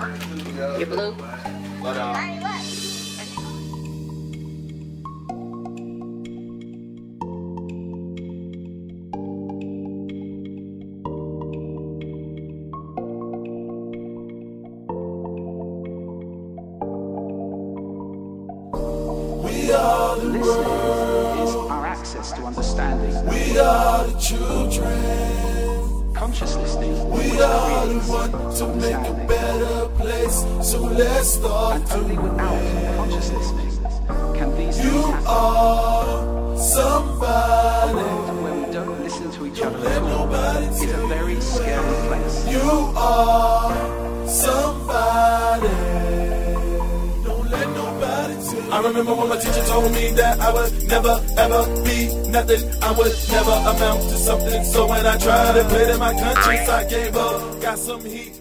You blue? We are the world. Is our access to understanding. We are the children. Conscious listening. We are the one to make a better place. So let's start. And only without conscious listening can these things You happen. are A somebody. world where we don't listen to each other Let at all nobody is a tell you very scary place. You are somebody. Don't let nobody tell you. I remember when my teacher told me that I would never ever be nothing. I would never amount to something. So when I tried to play to my conscience, I gave up. Got some heat.